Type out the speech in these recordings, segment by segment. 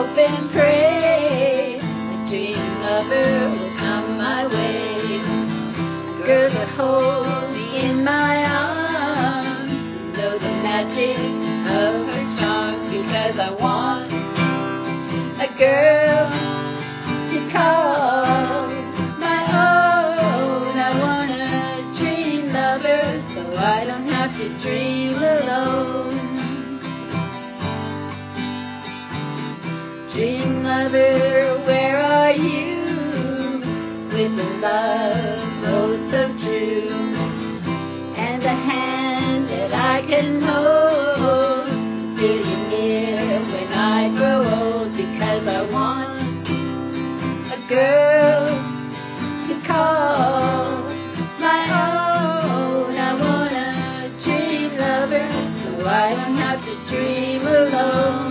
hope and pray a dream lover will come my way. A girl that holds me in my arms and know the magic of her charms, because I want a girl to call my own. I want a dream lover so I don't have to dream alone. Dream lover, where are you? With a love oh so true, and a hand that I can hold to feel you near when I grow old. Because I want a girl to call my own. I want a dream lover so I don't have to dream alone.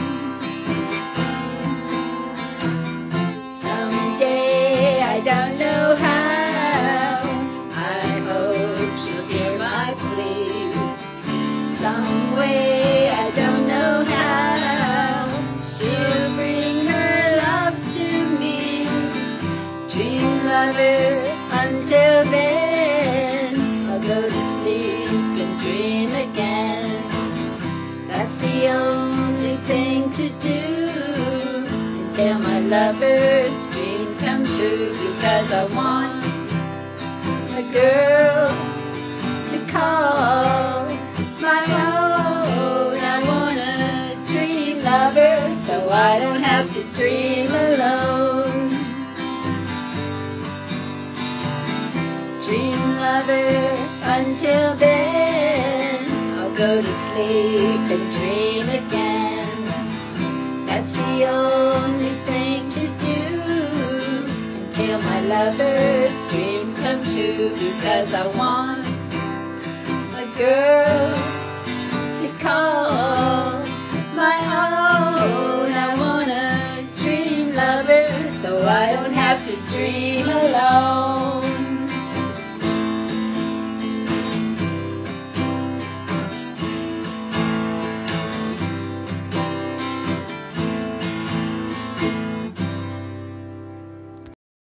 Someday, I don't know how, I hope she'll hear my plea. Some way, I don't know how, she'll bring her love to me. Dream lover, until then, I'll go to sleep and dream again. That's the only thing to do until my lover's dreams come true. Because I want a girl to call my own. I want a dream lover so I don't have to dream alone. Dream lover, until then, I'll go to sleep and dream again. That's the only thing to do until my lover's dreams come true. Because I want a girl